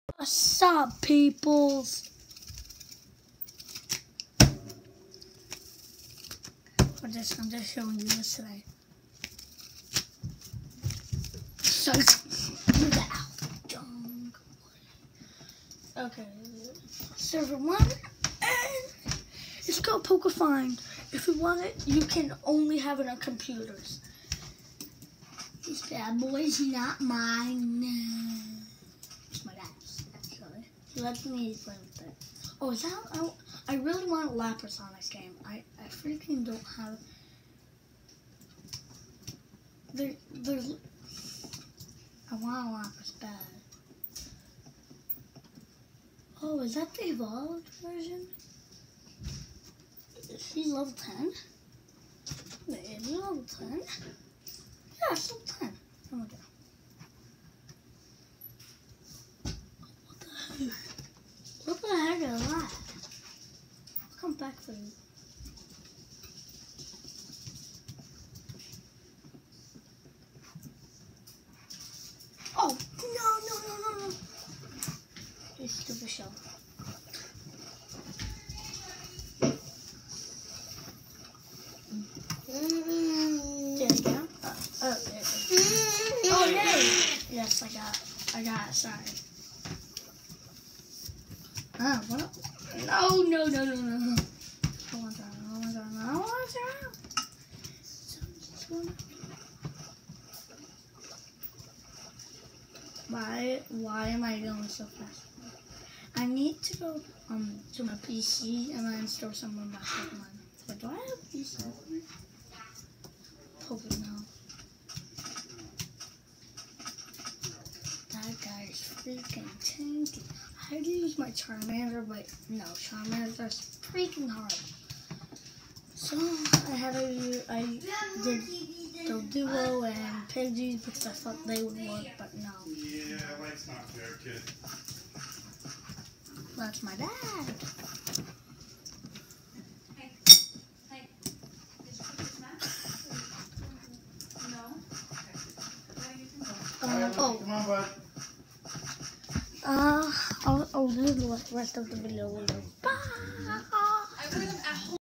What's up, peoples? I'm just showing you this today. So, okay, server 1, and it's called Poker Find. If you want it, you can only have it on computers. This bad boy's not mine. It's my dad's, actually. He lets me play with it. Oh, is that? I really want Lapras on this game. I freaking don't have. There's. I want a Lapras bad. Oh, is that the evolved version? Is he level 10? Wait, is he level 10? Yeah, it's level 10. Oh my god. What the heck is that? I'll come back for you. Oh, no. You stupid shell. There you go. Oh, yay! Yes, I got it, sorry. Oh, what? No. I want that. Why am I going so fast? I need to go to my PC and then store some of my Pokemon. But do I have a PC? Probably no. That guy's freaking tanky. I had to use my Charmander, but no, Charmander's freaking hard. So I did the Duo and Pidgeys because I thought they would work, but no. Yeah, that's not fair, kid. That's my dad. Hey, did you put this match? No? Okay. You can go. Come on, bud. I'll do the rest of the video later. Bye.